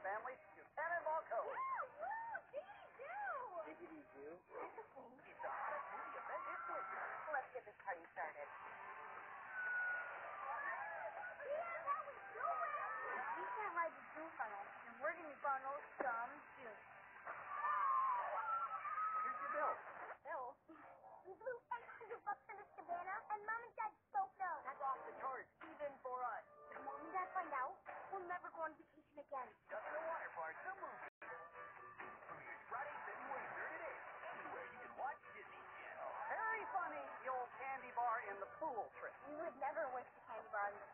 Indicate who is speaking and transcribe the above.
Speaker 1: family to Cannonball Cove.
Speaker 2: Diggity-doo.
Speaker 1: That's a thing. It's the hottest movie event this winter.
Speaker 3: Let's get this party started.
Speaker 4: Yeah, that was so well. We can't ride the roof on us, and we're going to go on those dumb shoes.
Speaker 1: Here's your bill.
Speaker 3: Bill?
Speaker 4: We blew $800 in this cabana, and Mom and Dad spoke no.
Speaker 1: That's off the charts, even for us.
Speaker 4: If Mom and Dad find out, we'll never go on vacation again.
Speaker 1: Just the Waterpark, the movie. Premieres Friday, February 3rd at 8. Anywhere you can watch Disney Channel. Very funny, the old candy bar in the pool trip.
Speaker 3: We would never waste a candy bar on the